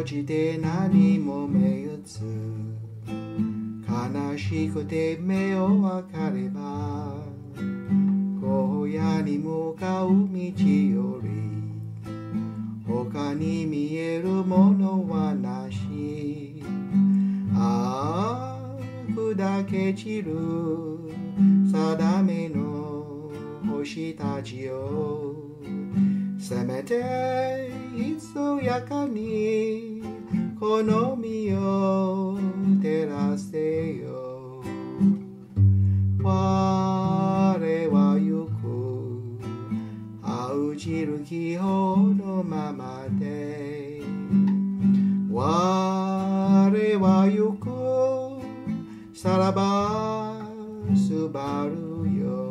じて何も目打つ悲しくて目を開かれば荒野に向かう道より他に見えるものはなしああ砕け散る定めの星たちよせめてひそやかにこの身を照らせよ我は行く青汁気泡のままで我は行くさらばすばるよ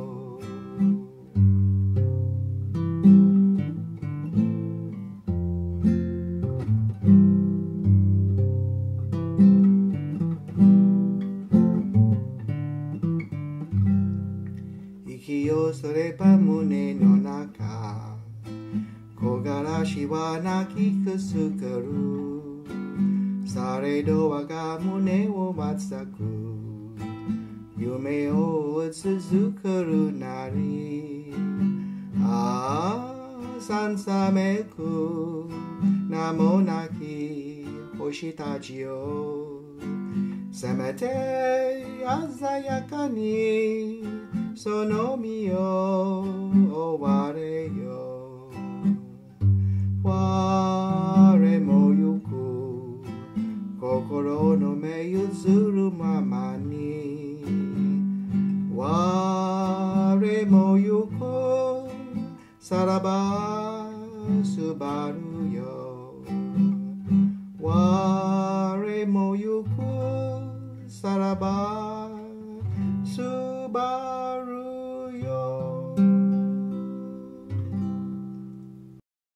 息をすれば胸の中木枯らしは泣きくすぐるされど我が胸を松咲く夢を追い続くるなりああさんさめく名もなき星たちよせめて鮮やかにその身を追われよ我も行く心の目譲るままに我も行くさらばすばるよ